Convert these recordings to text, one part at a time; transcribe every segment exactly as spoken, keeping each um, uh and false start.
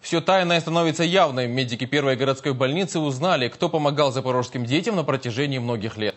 Все тайное становится явным. Медики первой городской больницы узнали, кто помогал запорожским детям на протяжении многих лет.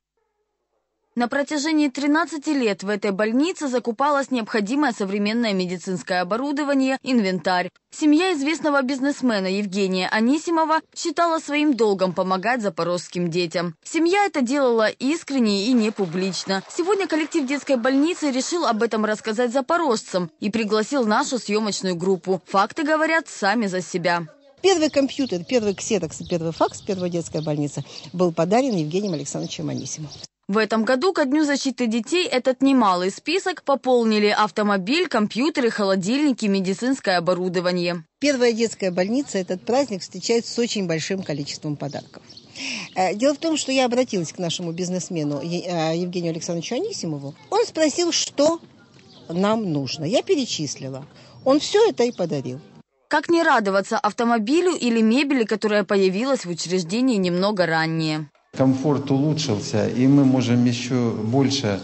На протяжении тринадцати лет в этой больнице закупалось необходимое современное медицинское оборудование, инвентарь. Семья известного бизнесмена Евгения Анисимова считала своим долгом помогать запорожским детям. Семья это делала искренне и не публично. Сегодня коллектив детской больницы решил об этом рассказать запорожцам и пригласил нашу съемочную группу. Факты говорят сами за себя. Первый компьютер, первый ксерокс и первый факс первой детской больницы был подарен Евгением Александровичем Анисимовым. В этом году ко Дню защиты детей этот немалый список пополнили автомобиль, компьютеры, холодильники, медицинское оборудование. Первая детская больница этот праздник встречает с очень большим количеством подарков. Дело в том, что я обратилась к нашему бизнесмену Евгению Александровичу Анисимову. Он спросил, что нам нужно. Я перечислила. Он все это и подарил. Как не радоваться автомобилю или мебели, которая появилась в учреждении немного ранее? Комфорт улучшился, и мы можем еще больше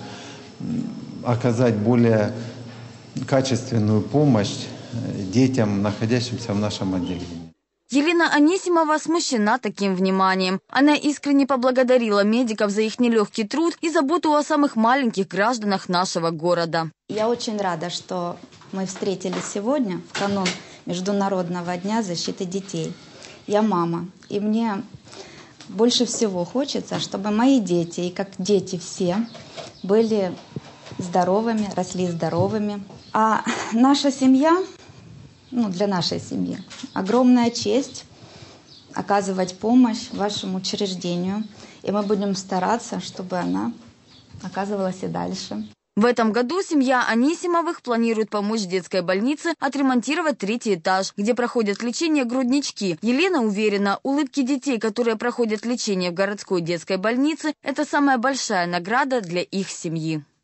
оказать более качественную помощь детям, находящимся в нашем отделении. Елена Анисимова смущена таким вниманием. Она искренне поблагодарила медиков за их нелегкий труд и заботу о самых маленьких гражданах нашего города. Я очень рада, что мы встретились сегодня в канун Международного дня защиты детей. Я мама, и мне больше всего хочется, чтобы мои дети, и как дети все, были здоровыми, росли здоровыми. А наша семья, ну для нашей семьи, огромная честь оказывать помощь вашему учреждению. И мы будем стараться, чтобы она оказывалась и дальше. В этом году семья Анисимовых планирует помочь детской больнице отремонтировать третий этаж, где проходят лечение груднички. Елена уверена, улыбки детей, которые проходят лечение в городской детской больнице, это самая большая награда для их семьи.